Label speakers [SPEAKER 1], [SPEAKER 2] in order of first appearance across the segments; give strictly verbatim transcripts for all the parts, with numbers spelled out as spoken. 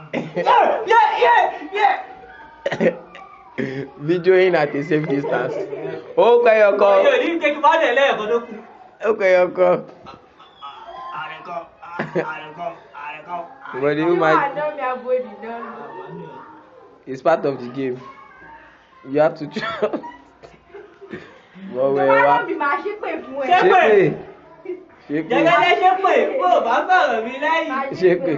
[SPEAKER 1] Yeah, yeah, yeah, yeah.
[SPEAKER 2] Videoing at a safe distance. Okay, your call.
[SPEAKER 1] Yo, you take about the leg, but don't.
[SPEAKER 2] Okay, your call. But you might. It's part of the game. You have to try. But where? Ṣépè. Ṣépè.
[SPEAKER 1] Jẹ́gẹ́dẹ́ ṣépè, bó o bá sọ̀rọ̀ mi lẹ́yìn.
[SPEAKER 2] Ṣépè.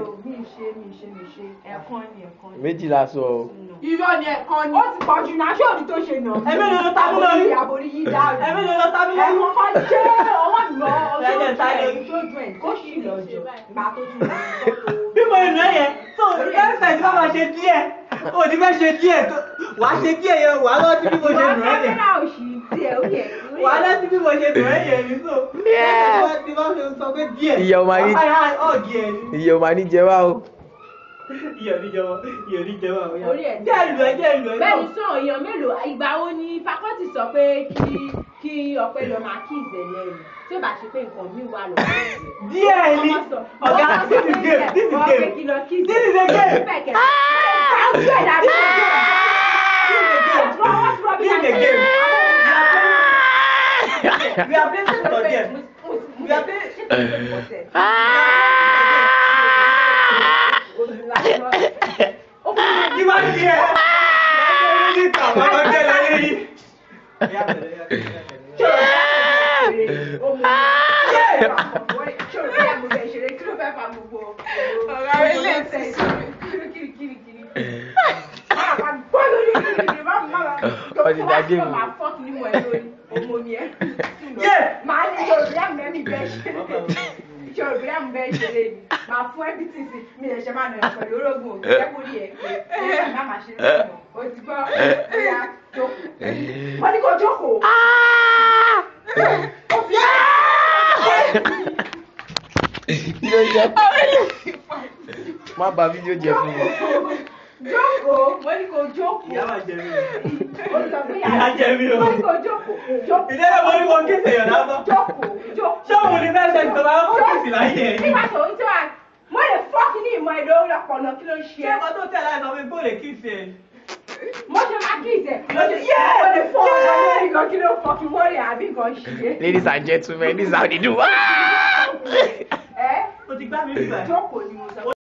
[SPEAKER 2] Méjìlá sọ o.
[SPEAKER 3] Irọ́ ni ẹ̀kan ni. Ó ti pọ̀ jù náà, ṣé òní tó ṣe nà?
[SPEAKER 1] Ẹ̀mí ló lọ tábí lórí.
[SPEAKER 3] Àbòrí yí dáàbò.
[SPEAKER 1] Ẹ̀mí ló lọ tábí lórí.
[SPEAKER 3] Ẹ̀kan kan jẹ́ ọwọ́ mi lọ.
[SPEAKER 1] Lẹ́jẹ̀ táyé.
[SPEAKER 3] Ṣojú ẹ̀ kó ṣì lọ jù. Ìgbà tó tún lọ.
[SPEAKER 1] Bí mo ìrìn ẹ̀yẹ, tó ẹ̀fẹ̀ tí wọ́n máa ṣe díẹ̀, ó ti fẹ́ ṣe díẹ̀ tó, wàá ṣe díẹ̀ yẹn, wàá lọ sí bí mo ṣe rìn ẹ̀yẹ.
[SPEAKER 3] Wàá òṣì díẹ̀ ó yẹ.
[SPEAKER 1] Wàá lọ sí bí mo ṣe rìn ẹ̀yẹ mi tó. Tí wọ́n fi sọ pé díẹ̀.
[SPEAKER 2] Ìyá ọmọ ní.
[SPEAKER 1] Ọ̀gì ẹ̀ ni.
[SPEAKER 2] Ìyá ọmọ ní jẹ wá o.
[SPEAKER 1] Iyọ̀ ní jẹ wọ́n, iyọ̀ ní jẹ wọ́n.
[SPEAKER 3] Orí ẹ̀
[SPEAKER 1] Jẹ́ ìlú ẹ̀ jẹ́ ìlú ẹ̀ náà.
[SPEAKER 3] Bẹ́ẹ̀ni sọ èèyàn mélòó ìgbà wo ni fakọ́tì sọ pé kí kí ọpẹ́ lọ máa kí ìzẹ̀lẹ̀ rẹ̀ tí ó bá ṣe pé nǹkan mi wà lọ́wọ́ rẹ̀.
[SPEAKER 1] Díẹ̀ ni. Ọ̀gá this is game, this is game. This is a game.
[SPEAKER 3] This is a game.
[SPEAKER 1] This is a game. We are playing for them. We are playing for them. Kí máa ń yẹ? Lọ́jọ́ ní ìtàwọn ọjọ́ lẹ́yìn.
[SPEAKER 2] Ọdí dàgé mi.
[SPEAKER 3] Máa ní Yorùbá mẹ́mí bẹ́ẹ̀ ṣe Yorùbá mẹ́mí ṣe lé ní. Máa fún ẹbí tí sí mi lè ṣe máa nà ẹ̀ pẹ̀lú orógùn òkè ẹ̀kú rí ẹ̀ pé ẹ̀ má máa ṣe lọ́wọ́. O ti gbọ́ ẹ̀yà jókòó. Wọ́n ní kò jókòó.
[SPEAKER 2] Kí ló jẹ́? Má bà fídíò jẹ́ fún mi.
[SPEAKER 3] Jókòó, wọ́n ní kò jókòó.
[SPEAKER 1] Ìyá máa jẹ mí o.
[SPEAKER 3] Ìyá
[SPEAKER 1] Ìyá jẹ mí o.
[SPEAKER 3] Wọ́n ní kò jókòó. Jókòó.
[SPEAKER 1] Ìdẹ́rẹ́ mo ní kò kí sèyàn lásán.
[SPEAKER 3] Jókòó. Jókòó.
[SPEAKER 1] Ṣé òun ni bẹ́ẹ̀ ṣe ìjọba ó kí sì láyé ẹ̀?
[SPEAKER 3] Nígbà tó ń tẹ́ wa, mo lè fọ́ọ̀kì ní ìmọ̀ èdè orí ọpọlọ kí ló ń ṣe.
[SPEAKER 1] Ṣé ọkọ tó tẹ̀lé àìsàn mi kó lè kí sí ẹ?
[SPEAKER 3] Mo ṣe máa kí ìṣẹ̀. Mo lè mo lè fọ́ ọ̀rọ̀ lórí nǹkan kí ló fọ́ọ̀kì wọ́ọ̀rì àbí nǹkan ṣe.
[SPEAKER 2] Ladies and gentlemen, this is how they do.
[SPEAKER 3] Ẹ́
[SPEAKER 1] O ti gbá mi nígbà.
[SPEAKER 3] jókòó ni mo sọ.